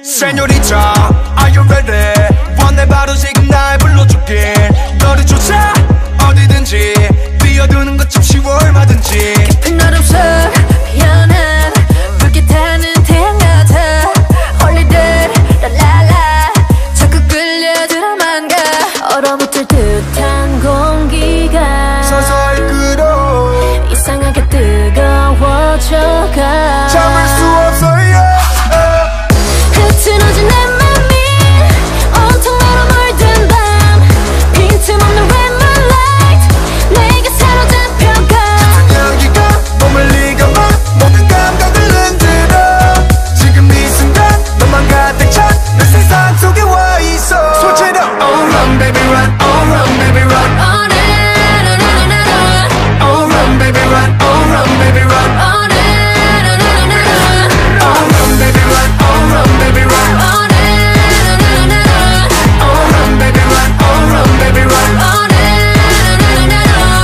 Señorita, are you ready? 원해 바로 지금 날 불러줄게. 너를 쫓아 어디든지 뛰어드는 것 참 쉬워 얼마든지. 깊은 어둠 속 피어난 붉게 타는 태양 같아. 홀리들 랄랄라 자꾸 끌려들어만 가. 얼어붙을 듯한 공기가 서서히 끓어 이상하게 뜨거워져가. 참을 수 없어 흐트러진 내 맘이 온통 너로 물든 밤. 빈틈없는 red moonlight 내게 사로잡혀가. 짙은 향기가 몸을 익어봐. 모든 감각을 흔들어. 지금 이 순간 너만 가득 찬 내 세상 속에 와 있어. 손질러 Oh run baby run, oh run baby run. Oh na na na na na na. Oh run baby run, oh run baby run. Oh na na na na na na. Oh run baby run, oh run baby run. Oh na na na na na. Oh run baby run, oh run baby run. Oh na na na na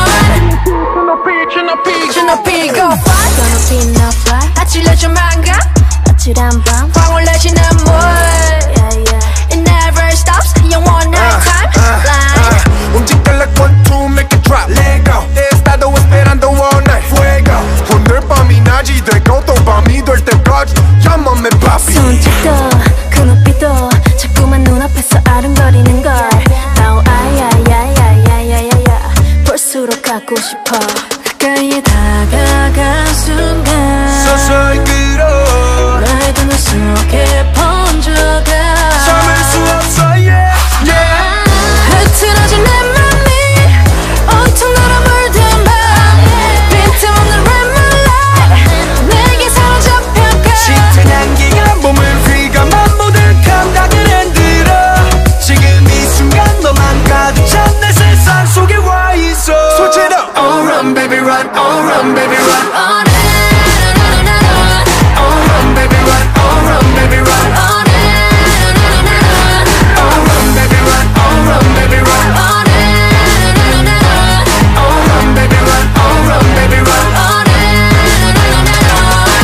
na. 주높이 go fly. 더 높이 너 fly. 아찔해져 망가. 아찔한 밤 방울 내지는 물. It never stops. 영원한 time line. 움직여 like 1, 2 make it drop. Let go. Estado esperando all night. Fuego. 오늘 밤이 낮이 되고 또 밤이 될 때까지 야만해 papi. 손짓도 그 눈빛도 자꾸만 눈앞에서 아른거리는 걸. Oh 아야야야야야야야 볼수록 갖고 싶어. 가까이에 다가간 순간 서서히 끌어 나의 두 눈 속에 번져가. 참을 수 없어 yeah yeah. 흐트러진 내 맘이 온통 너로 물든 밤. 빈틈없는 red moonlight 내게 사로잡혀가. 짙은 향기가 몸을 휘감아 모든 감각을 흔들어. 지금 이 순간 너만 가득 찬 내 세상 속에 와 있어. 손질러 Oh run baby run, oh run baby run. Oh na na na na na. Oh run baby run, oh run baby run. Oh na na na na na. Oh run baby run, oh run baby run. Oh na na na na na. Oh run baby run, oh run baby run. Oh na na na na na.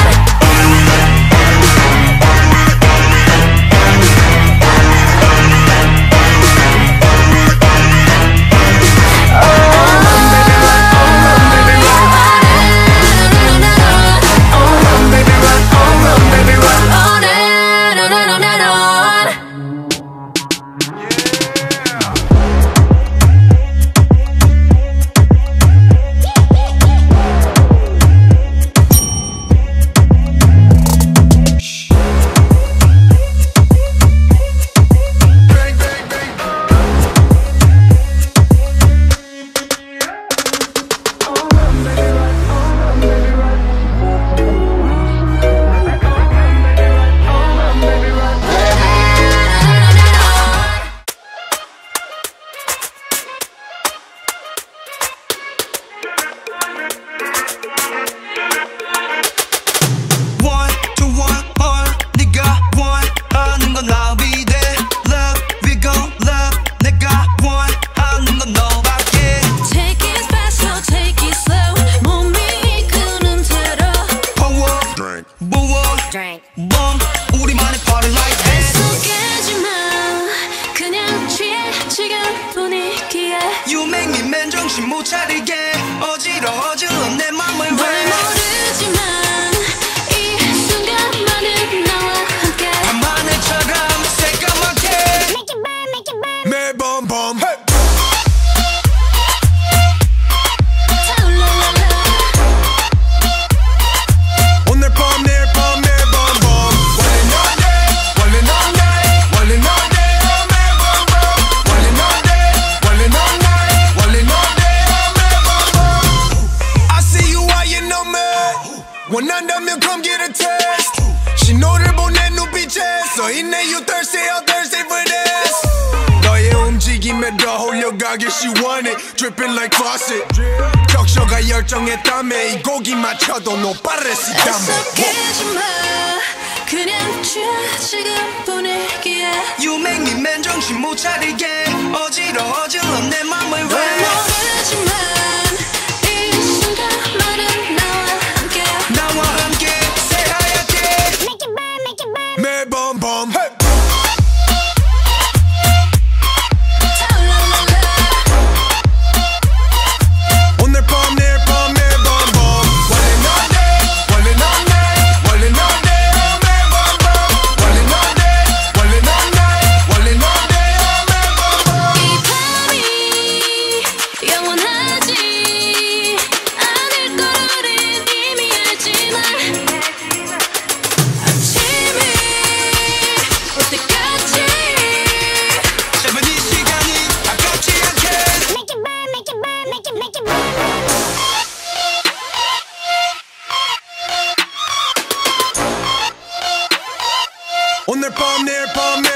우리만의 party like this. 속이지마 그냥 취해 지금 분위기에. You make me 맨정신 못 차리게 어지러워져 내 맘을 왜. 널 모르지만 이 순간만은 나와 함께 밤하늘처럼 새까맣게 매번 밤 hey. 오늘 밤 내일 밤 매일 밤 밤. Rolling all day, rolling all night, rolling all day, 매일 밤 밤. Rolling all day, rolling all night, rolling all day, 매일 밤 밤. I see you eyeing on me. 원한다면 come get a taste. 신호를 보내 눈빛에 써있네 you thirsty, I'm thirsty for this. 너의 움직임에 더 홀려가길 she want it. Dripping like faucet. 적셔가 열정의 땀에 이 고기 맞춰도 no parecitame. 속이지마 그냥 취해 지금 분위기에. You make me 맨정신 못 차리게 어지러워져 내 맘을 왜. 널 모르지만 이 순간만은 나와 함께 나와 함께 새하얗게 매번 밤 hey. palm near, palm near.